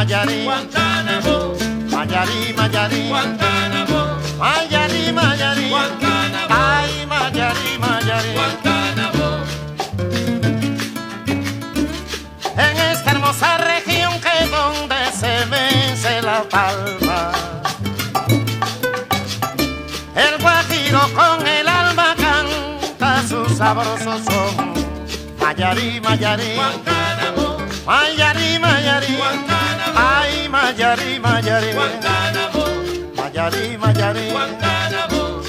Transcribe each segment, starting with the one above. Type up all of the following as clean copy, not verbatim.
Mayarí, Guantánamo, Mayarí, Mayarí, Guantánamo, Mayarí, Mayarí, Guantánamo, ay, Mayarí, Mayarí. Guantánamo. En esta hermosa región que donde se mece la palma, el guajiro con el alma canta su sabroso son. Mayarí, Mayarí, Guantánamo, Mayarí, Mayarí, Guantánamo, ay, Mayarí, Mayarí, Guantánamo, Mayarí, Mayarí. Guantánamo.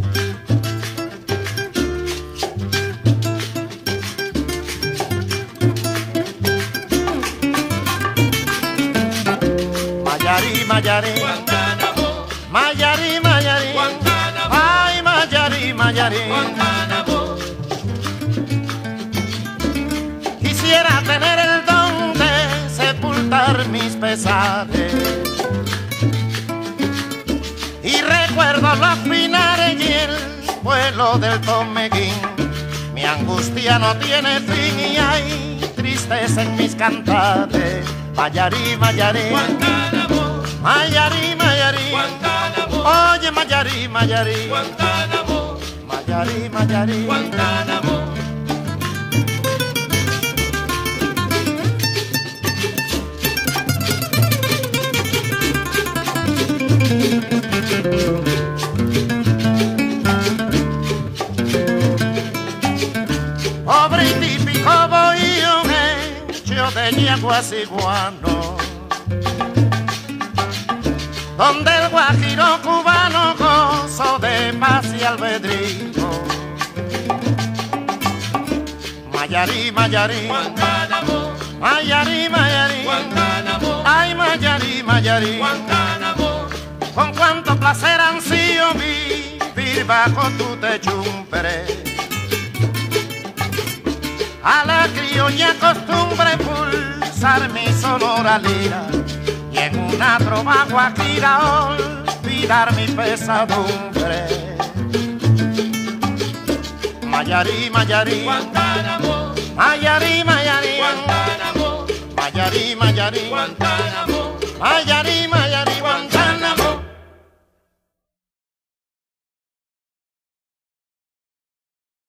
Mayarí, Mayarí, Guantánamo, Mayarí, Mayarí, Guantánamo, ay, Mayarí, Mayarí. Guantánamo. Quisiera tener el don de sepultar mis pesares y recuerdo los pinares y el vuelo del tomeguín. Mi angustia no tiene fin y hay tristeza en mis cantares. Mayarí, Mayarí, Guantánamo, Mayarí, Mayarí, Guantánamo, oye Mayarí, Mayarí, Guantánamo, Mayarí, Mayarí. Guantánamo. Pobre y típico bohío hecho de yaguas y guano, donde el guajiro cubano gozo de paz y albedrío. Mayarí, Mayarí, Guantánamo, Mayarí, Mayarí, Guantánamo, ay, Mayarí, Mayarí. Guantánamo, Con cuánto placer ansío vivir bajo tu techumbre, a la criolla costumbre pulsar mi sonora lira y en una trova guajira olvidar mi pesadumbre. Mayarí, Mayarí, Guantánamo, Mayarí, Mayarí, Guantánamo, Mayarí, Mayarí, Guantánamo, Mayarí.